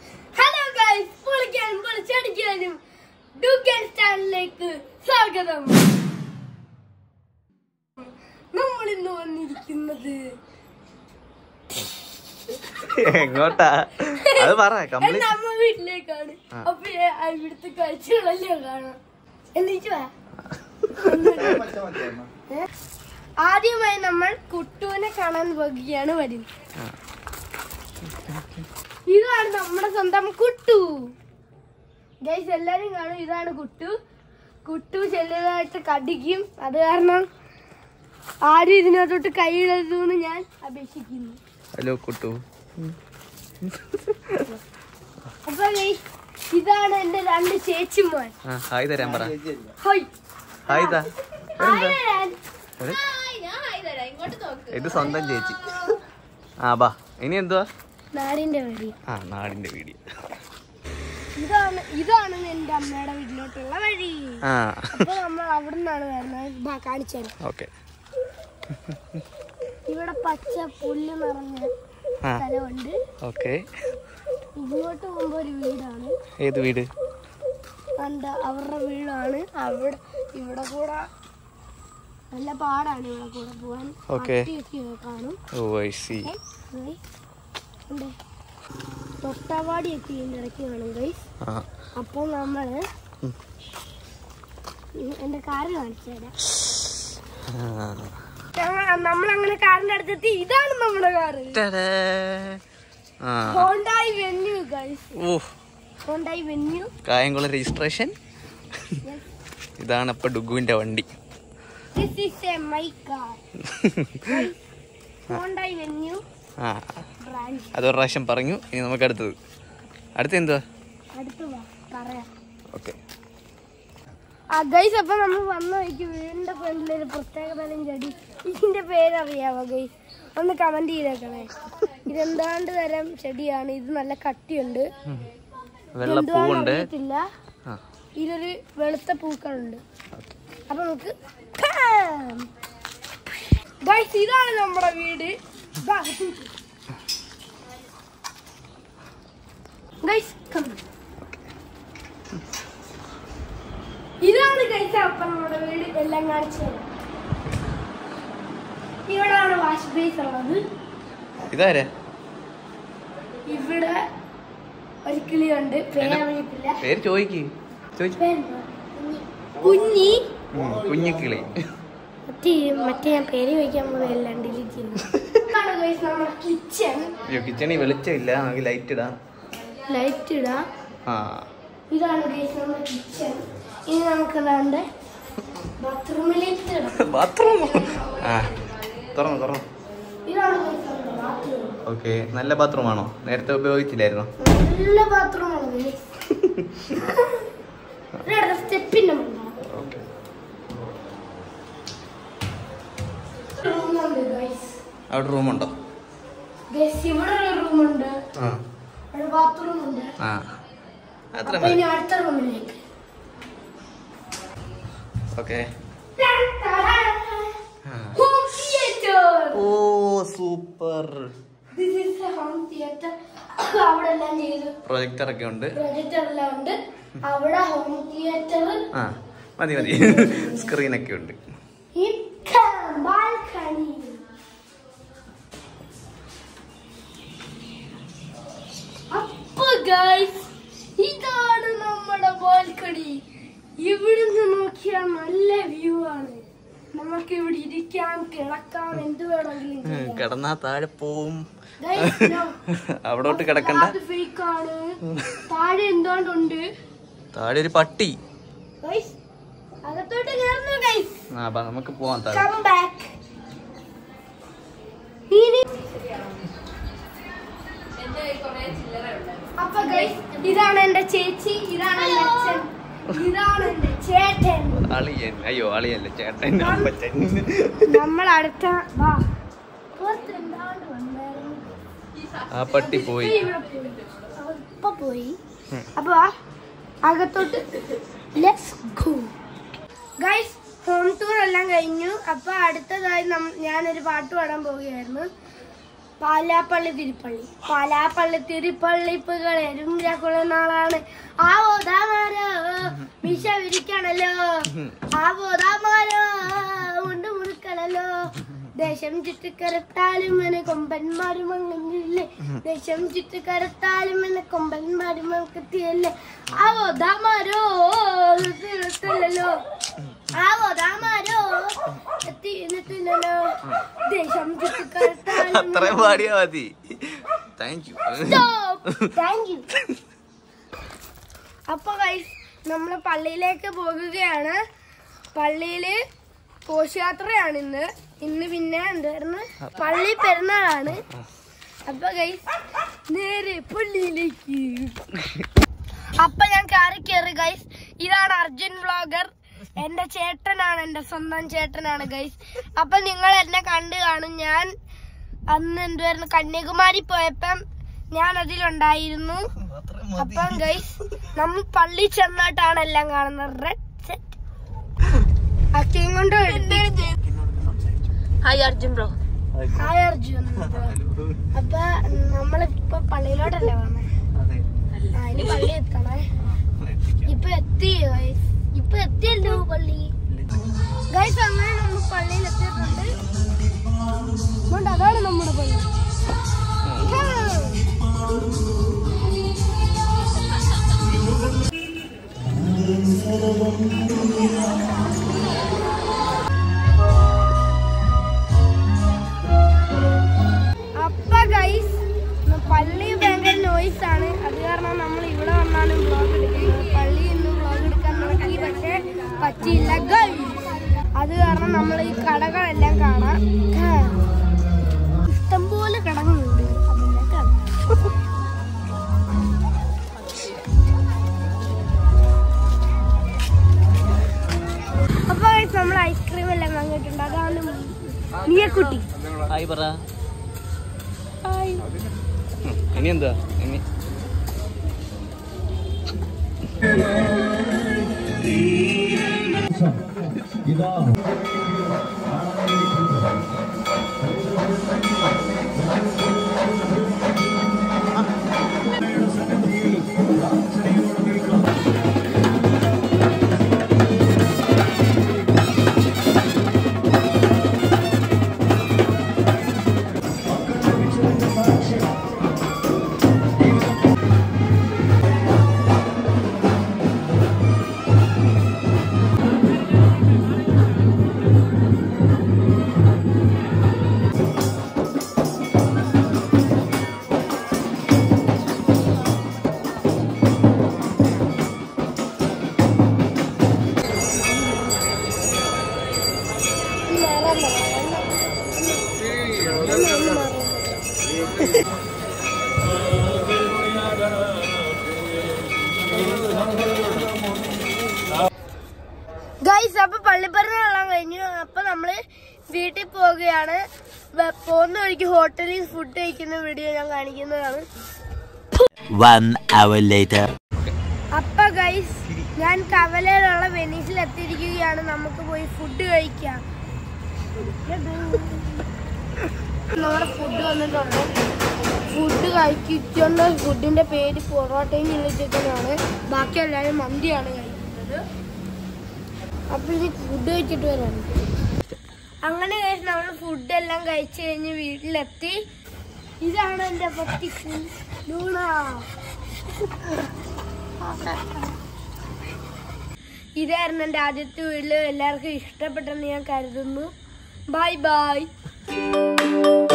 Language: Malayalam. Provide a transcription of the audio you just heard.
ഹലോ ഗൈസ്, പൊളിക്കാനും ഡുഗൻ ചാനലിലേക്ക് സ്വാഗതം. നമ്മൾ ഇന്ന് വന്നിരിക്കുന്നത് എങ്ങോട്ടാ അത് പറ. നമ്മ വീട്ടിലേക്കാണ്. അപ്പൊ ഇവിടുത്തെ കാഴ്ചകളെല്ലാം കാണാം. എന്നിട്ട് ആദ്യമായി നമ്മൾ കുട്ടുവിനെ കാണാൻ പോകുകയാണ് വരുന്നത്. ഇതാണ് നമ്മുടെ സ്വന്തം കുട്ടു. ഗൈസ് എല്ലാരും കാണും. ഇതാണ് കുട്ടു. കുട്ടു ചെല്ലുന്നതായിട്ട് കടിക്കും. അത് കാരണം ആരും ഇതിനകത്തോട്ട് കൈയിടരുതെന്ന് ഞാൻ അപേക്ഷിക്കുന്നു. ഹലോ കുട്ടു. അപ്പൊ ഗൈസ് ഇതാണ് എന്റെ രണ്ട് ചേച്ചിമാർ. ഹായ് തരാൻ പറ. ഹായ് ഹായ് താ. ഇങ്ങോട്ട് ഇത് സ്വന്തം ചേച്ചി. ബാ ഇനി എന്തുവാ? നാടിന്റെ വീഡിയോ. നാടിന്റെ വീഡിയോ. ഇതാണ് എന്റെ അമ്മയുടെ വീട്ടിലോട്ടുള്ള വഴി. അപ്പൊ നമ്മൾ അവിടെ നിന്നാണ് വരുന്നത്. കാണിച്ചു തരാം. ഓക്കെ. ഇവിടെ പച്ച പുല്ല് നിറഞ്ഞ സ്ഥലമുണ്ട്. ഓക്കെ. ഇങ്ങോട്ട് പോകുമ്പോ ഒരു വീടാണ്. ഏത് വീട്? അവരുടെ വീടാണ്. ഇവിടെ കൂടെ നല്ല പാടാണ്. ഇവിടെ കൂടെ പോവാൻ കാണും. തൊട്ടാവാടിയൊക്കെ ഇതിന്റെ ഇടയ്ക്ക് കാണും ഗൈസ്. അപ്പൊ നമ്മള് എന്റെ കാറ് കാണിച്ചു തരാം. നമ്മളങ്ങനെ കാറിന്റെ അടുത്തെത്തി. ഇതാണ് നമ്മുടെ car. Hyundai Venue guys. Hyundai Venue. Kayamkulam registration. ഇതാണ് അപ്പൊ ഡുഗുവിന്റെ വണ്ടി. This is my car. Hyundai Venue. അതൊരു പ്രാവശ്യം പറഞ്ഞു. ഇനി നമുക്ക് അടുത്തത്. എന്തുവാ? ഓക്കെ. ഗൈസ് അപ്പൊ നമ്മൾ വന്ന വഴിക്ക് വീടിന്റെ ഫ്രണ്ടിലൊരു പ്രത്യേക തരം ചെടി. ഇതിന്റെ പേരറിയാവോ ഗൈസ്? ഒന്ന് കമന്റ് ചെയ്തേക്കണേ. ഇതെന്താണ്ട് തരം ചെടിയാണ്. ഇത് നല്ല കട്ടിയുണ്ട്. വെള്ളപ്പൂവുണ്ട്. ഇതൊരു വെളുത്ത പൂക്കളുണ്ട്. അപ്പൊ നമുക്ക് ഗൈസ് ഇതാണ് നമ്മുടെ വീട്. ഗൈസ് ഇതാണ് ഗൈസ് അപ്പൊ നമ്മുടെ വീട്. എല്ലാം കാണിച്ചു തരാം. ഇവിടാണ് വാഷ് ബേസ് ഉള്ളത്. ഇതാരെ? ഇവിടെ ഒരു കിളിയുണ്ട്. പേരറിയത്തില്ല. പേര് ചോദിക്ക്. കുഞ്ഞി. കുഞ്ഞിക്കിളി. മറ്റേ ഞാൻ പേര് ചോദിക്കാൻ പോകുന്നതെല്ലാം ഡിലീറ്റ് ചെയ്യുന്നു. നമ്മുടെ കിച്ചൺ. കിച്ചണിൽ വെളിച്ചമില്ല. നമുക്ക് ലൈറ്റ് ഇടാം. ഇതാണ് നമ്മുടെ കിച്ചൺ. ഇനി നമുക്ക് ബാത്റൂമിലേക്ക് ഇടാം. ബാത്റൂം തുറന്നു. ഇതാണ് ബാത്റൂം. ഓക്കെ. നല്ല ബാത്റൂം ആണോ? നേരത്തെ ഉപയോഗിച്ചില്ലായിരുന്നോ? നല്ല ബാത്റൂമാണ്. സ്റ്റെപ്പിന്റെ അവിടെ റൂമുണ്ടോ? ഇവിടെ ഒരു റൂമുണ്ട്. ബാത്റൂം ഉണ്ട്. അടുത്ത റൂമിലേക്ക്. ഓക്കെ. Oh super. അവിടെ എല്ലാം ചെയ്തു. പ്രൊജക്ടർ ഒക്കെ ഉണ്ട്. എല്ലാം ഉണ്ട്. അവിടെ ഹോം തിയേറ്റർ. മതി. സ്ക്രീനൊക്കെ ഉണ്ട്. ബാൽക്കണി. അപ്പൊ ഗൈസ് ഇതാണ് നമ്മുടെ ബാൽക്കണി. ഇവിടുന്ന് നോക്കിയാൽ നല്ല വ്യൂ ആണ്. നമുക്ക് ഇവിടെ ഇരിക്കാം, കിടക്കാം, എന്ത് വേണമെങ്കിലും. കിടന്നാ താഴെ പോവും. അവിടോട്ട് കിടക്കണ്ട. താഴെ എന്തുകൊണ്ടുണ്ട്? താഴെ ഒരു പട്ടി. അകത്തോട്ട് കയറുന്നു ഗൈസ്. നമുക്ക് പോവാം. അപ്പൊ ഗൈസ് ഇതാണ് എന്റെ ചേച്ചി. ഇതാണ് എന്റെ അച്ഛൻ. ഇതാണ് എന്റെ ചേട്ടൻ. അളിയൻ. അയ്യോ അളിയല്ല, ചേട്ടൻ. നമ്മൾ അടുത്ത ആ പട്ടി പോയി. ഇപ്പൊ പോയി. അപ്പൊ അകത്തോട്ട് let's go guys. Home tour എല്ലാം കഴിഞ്ഞു. അപ്പൊ അടുത്തതായി ഞാനൊരു പാട്ട് പാടാൻ പോവുകയായിരുന്നു. പാലാപ്പള്ളി തിരുപ്പള്ളി പാലാപ്പള്ളി തിരുപ്പള്ളി പുകളെരുകുള്ള നാളാണ്. ആ ഓതാമാരോ മിഷ വിരിക്കണല്ലോ, ആ ഓതാമാരോ ഉണ്ട് മുറുക്കണല്ലോ. ദേശം ചുറ്റിക്കരത്താലും എന്നെ കൊമ്പന്മാരും അങ്ങനെയില്ലേ, ദേശം ചുറ്റിക്കരത്താലും എന്നെ കൊമ്പന്മാരും അങ്ങനെത്തിയല്ലേ. ആ ഓതാമാരോ എത്തിയില്ലല്ലോ, ആ ഓതാമാരോ എത്തിയില്ലല്ലോ. ദേശം ചുറ്റിക്കരത്താലും അത്രയും പാടിയാ മതി. Thank you. അപ്പൊ ഗൈസ് നമ്മള് പള്ളിയിലേക്ക് പോകുകയാണ്. പള്ളിയില് ഘോഷയാത്രയാണ് ഇന്ന് പിന്നെ എന്തായിരുന്നു പള്ളി പെരുന്നാളാണ്. അപ്പൊ ഗൈസ് നേരെ പള്ളിയിലേക്ക്. അപ്പൊ ഞാൻ കയറി ഗൈസ്. ഇതാണ് അർജുൻ വ്ളോഗർ, എന്റെ ചേട്ടനാണ്, എന്റെ സ്വന്തം ചേട്ടനാണ് ഗൈസ്. അപ്പൊ നിങ്ങൾ എന്നെ കണ്ടു കാണും. ഞാൻ അന്ന് എന്തായിരുന്നു കന്യാകുമാരി പോയപ്പം ഞാൻ അതിലുണ്ടായിരുന്നു. അപ്പം ഗൈസ് നമ്മൾ പള്ളി ചെന്നിട്ടാണ് എല്ലാം കാണുന്നത്. റെഡ് സെറ്റ് അക്കയും കൊണ്ട്. Hi Arjun bro. Hi Arjun. അപ്പൊ നമ്മളിപ്പൊ പള്ളിയിലോട്ടല്ലേ വന്നേ. ഇനി പള്ളി എത്തണേ. ഇപ്പൊ എത്തിയല്ലോ പള്ളി ഗൈസ്. അങ്ങനെ നമ്മൾ പള്ളിയിൽ എത്തിയിട്ടുണ്ട്. അതാണ് നമ്മുടെ പള്ളി. അപ്പൊ ഗൈസ് പള്ളി ഭയങ്കര നോയ്സ് ആണ്. അത് കാരണം നമ്മൾ ഇവിടെ വന്നാണ് വ്ളോഗ് എടുക്കുന്നത്. പള്ളി ഇന്ന് വ്ളോഗ് എടുക്കാൻ നോക്കി, പക്ഷെ പറ്റിയില്ല ഗൈസ്. അത് കാരണം നമ്മൾ ഈ കടകളെല്ലാം കാണാം. ഇഷ്ടംപോലെ കടകളുണ്ട്. അപ്പൊ നമ്മൾ ഐസ്ക്രീം എല്ലാം വാങ്ങിയിട്ടുണ്ട്. അതാണ് നീയക്കുട്ടി. ഹായ് പറ. ഇനി എന്താ ഇനി ഗൈസ്. അപ്പൊ പള്ളിപ്പെരുന്നാളെല്ലാം കഴിഞ്ഞു. അപ്പൊ നമ്മള് വീട്ടിൽ പോവുകയാണ്. പോകുന്ന വഴിക്ക് ഹോട്ടലിൽ ഫുഡ് കഴിക്കുന്ന വീഡിയോ ഞാൻ കാണിക്കുന്നതാണ്. 1 hour later. അപ്പൊ ഗൈസ് ഞാൻ കവലയിലുള്ള വെനീസിൽ എത്തിയിരിക്കുകയാണ്. നമുക്ക് പോയി ഫുഡ് കഴിക്കാം. നമ്മുടെ ഫുഡ് വന്നിട്ടുണ്ട്. ഫുഡ് കഴിക്കുന്ന ഫുഡിന്റെ പേര് പൊറോട്ടയും ചില്ലി ചിക്കനാണ്. ബാക്കി എല്ലാവരും മന്തിയാണ് കഴിക്കുന്നത്. അപ്പൊ ഇനി ഫുഡ് കഴിച്ചിട്ട് വരാം. അങ്ങനെ കഴിച്ച് നമ്മൾ ഫുഡ് എല്ലാം കഴിച്ചു കഴിഞ്ഞ് വീട്ടിലെത്തി. ഇതാണ് എന്റെ പറ്റി ലൂണ. ഇതായിരുന്നു എന്റെ ആദ്യത്തെ വീഡിയോ. എല്ലാവർക്കും ഇഷ്ടപ്പെട്ടെന്ന് ഞാൻ കരുതുന്നു. Bye by.